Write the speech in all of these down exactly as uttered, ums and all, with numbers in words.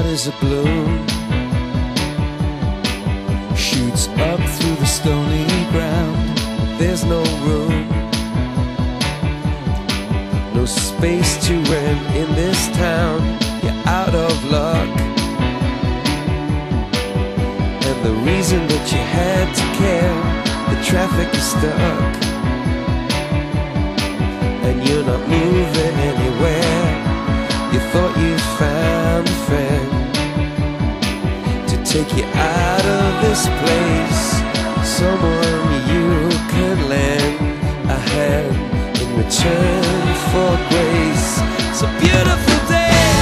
is a bloom, shoots up through the stony ground. There's no room, no space to rent in this town. You're out of luck, and the reason that you had to care, the traffic is stuck, and you're not moving anywhere. You thought you found a friend to take you out of this place, someone you could lend a hand in return for grace. It's a beautiful day.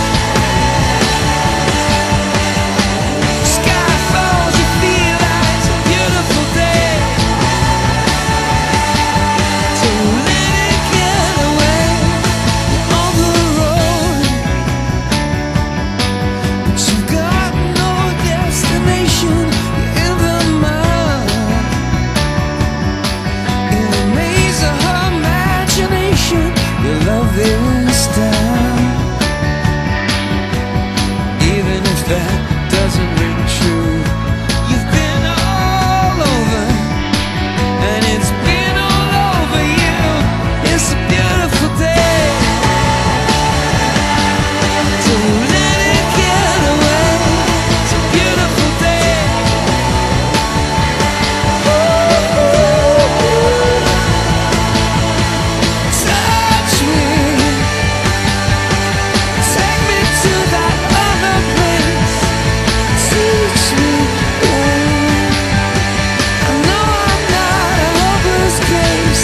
Sky falls, you feel like it's a beautiful day. So let it get away on the road, but you got no destination. You're in the mud, in the maze of her imagination. Your love is down, even if that doesn't ring true. You've been all over, and it's been all over you. It's a beautiful day, so let it get away. It's a beautiful day. Touch me, take me to that other place. Teach me, oh, I know I'm not a hopeless case.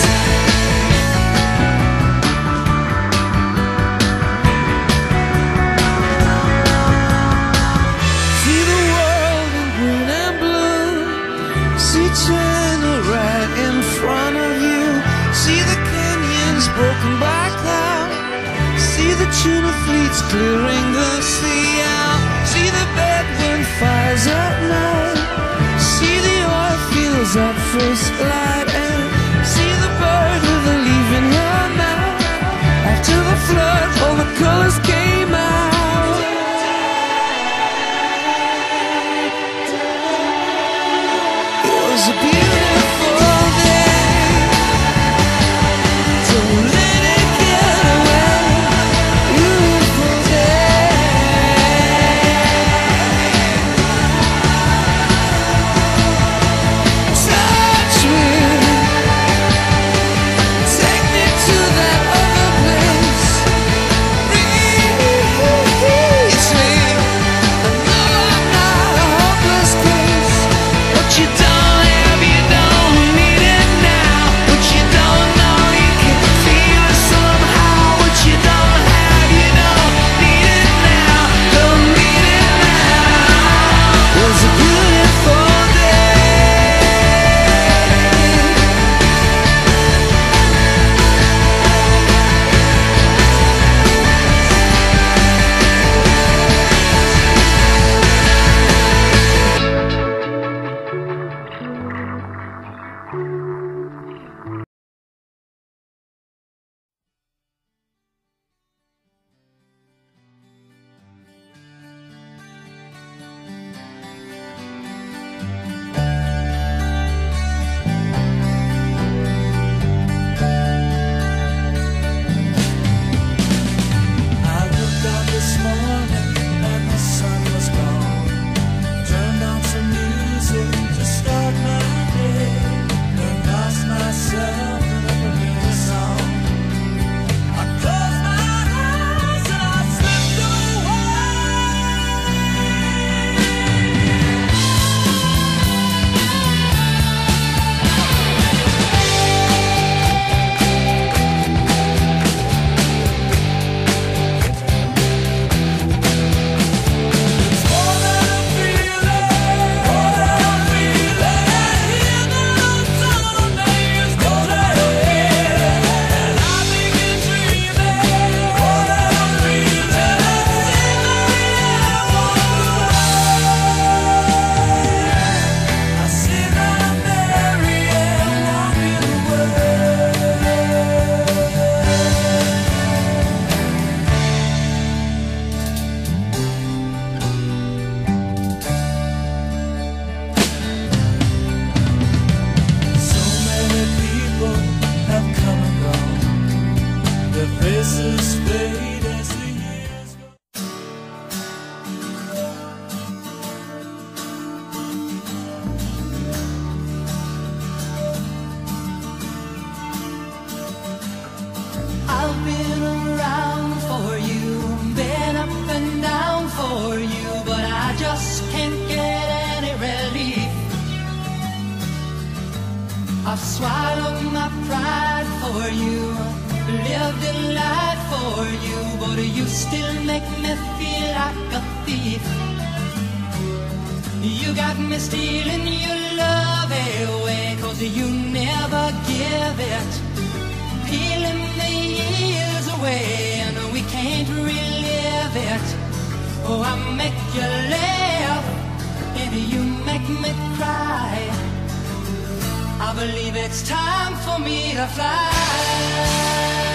See the world in green and blue, see China right in front of you, see the canyons broken by cloud, see the tuna fleets clearing the sea out, see the bedroom fires at night, see the oil fields at first light, and see the bird with a leaf in her mouth. After the flood, all the colors came out. It was a beautiful day, so let it get away. Beautiful day. Touch me, as fade as the years go. I've been around for you, been up and down for you, but I just can't get any relief. I've swallowed my pride for you, lived a life for you, but you still make me feel like a thief. You got me stealing your love away, 'cause you never give it, peeling the years away, and we can't relive it. Oh, I make you laugh, and you make me cry. I believe it's time for me to fly.